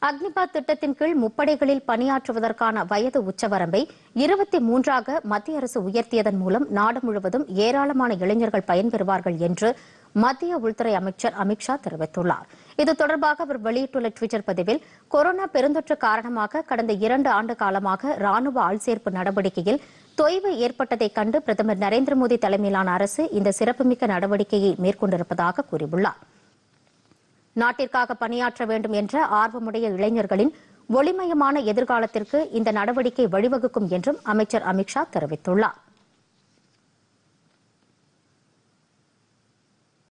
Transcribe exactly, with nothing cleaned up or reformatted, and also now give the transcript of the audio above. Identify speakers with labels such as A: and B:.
A: அக்னிபாத் திட்டத்தின் கீழ் முப்படைகளில் பணியாற்றுவதற்கான வயது உச்சவரம்பை இருபத்தி மூன்றாக மத்திய அரசு உயர்த்தியதன் மூலம் நாடு முழுவதும் ஏராளமான இளைஞர்கள் பயன்பெறுவார்கள் என்று மத்திய உள்துறை அமைச்சர் அமித் ஷா தெரிவித்துள்ளார். இது தொடர்பாக அவர் வெளியிட்டுள்ள டுவிட்டர் பதிவில், கொரோனா பெருந்தொற்று காரணமாக கடந்த இரண்டு ஆண்டு காலமாக ராணுவ ஆள்சேர்ப்பு நடவடிக்கையில் தொய்வு ஏற்பட்டதைக் கண்டு பிரதமர் நரேந்திர மோடி தலைமையிலான அரசு இந்த சிறப்புமிக்க நடவடிக்கையை மேற்கொண்டிருப்பதாக கூறியுள்ளார். நாட்டிற்காக பணியாற்ற வேண்டும் என்ற ஆர்வமுடைய இளைஞர்களின் ஒளிமயமான எதிர்காலத்திற்கு இந்த நடவடிக்கை வழிவகுக்கும் என்றும் அமைச்சர் அமித் ஷா தெரிவித்துள்ளார்.